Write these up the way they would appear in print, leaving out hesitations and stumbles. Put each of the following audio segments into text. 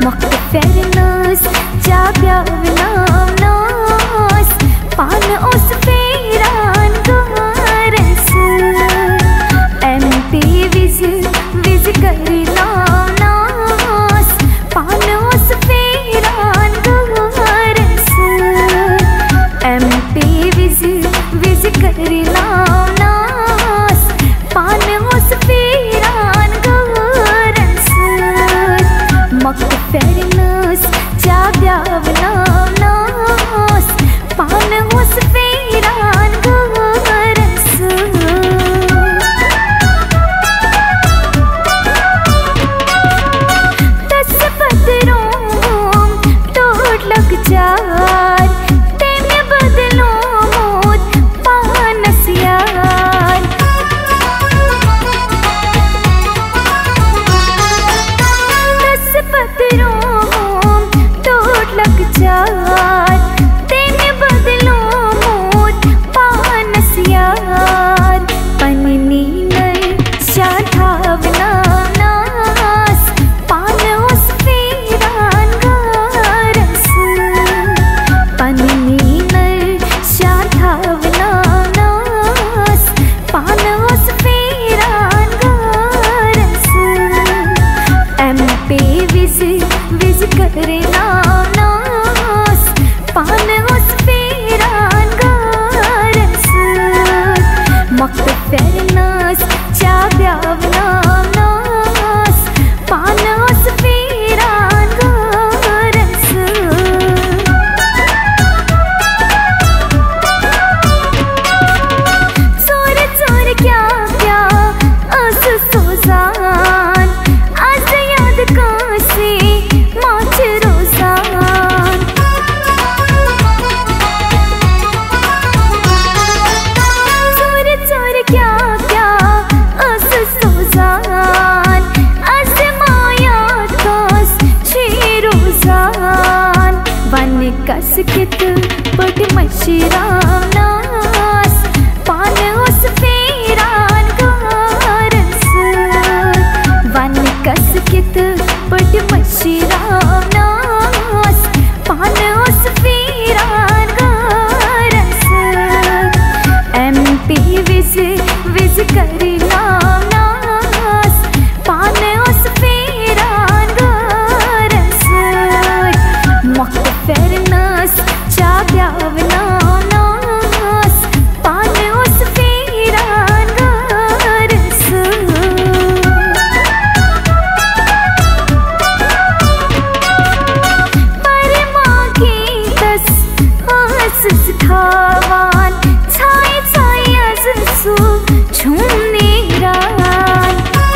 Mokfernos, Jabjavnavnos, Pan os Feran Gares, MP Viz Karinavnos, Pan os Feran Gares, MP Viz Karinavnos, Pan os Feran Gares, Mokfernos, Jabjavnavnos, Pan os Feran Gares. दस पत्थरों तोड़ लग jar, तेने बदलो मोत पानस यार। दस पत्थरों तोड़ लग जार, तेने बदलो मोत पानस यार। पननी नर शाधावनानास, पान उस फेरान गारस। पननी नर शाधावनानास, पान उस फेरान गारस। MP विज करनानास, पान उस फेरान गारस। Mokfernos, Jabjavnavnos, Pan os Feran Gares. Zor zor kya kya as sozan, az yad kaise mach rozan. Zor zor kya kya as sozan, az mayat kas chirozan. Van kas kit pad mashravnas, Pan os Feran Gares. Van kas kit pad mashravnas, Pan os Feran Gares. MP viz karinavnas, Pan os Feran Gares. Mokfernos, Jabjavnavnos, Pan os Feran Gares. Parmagitas as thavan, chai chai as su chumniran.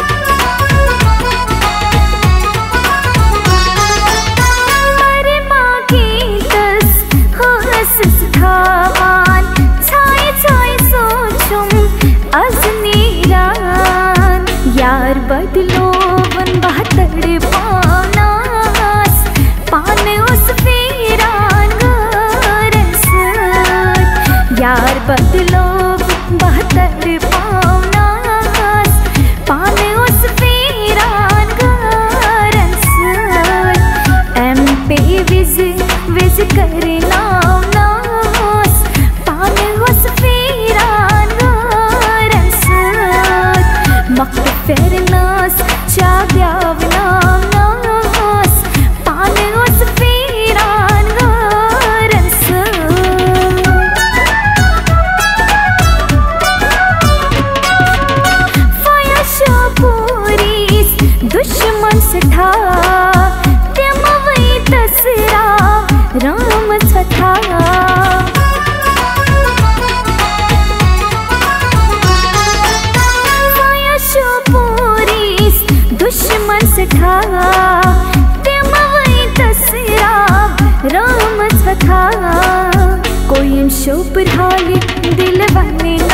Parmagitas as thavan, chai chai su chum as niran. Yaar badlo van bahatar panas, Pan os Feran Gares. Yaar badlo bahatar panas, Pan os Feran Gares. MP viz karinavnas, Pan os Feran Gares. Mokfernos, Jabjavnavnos, Pan os Feran Gares. Faya shapuris दुश्मन से था, तेम वही तसरा राम था। Faya shapuris दुश्मन से था, तेम वही तसरा राम था। कोई शोपर हाली दिल बने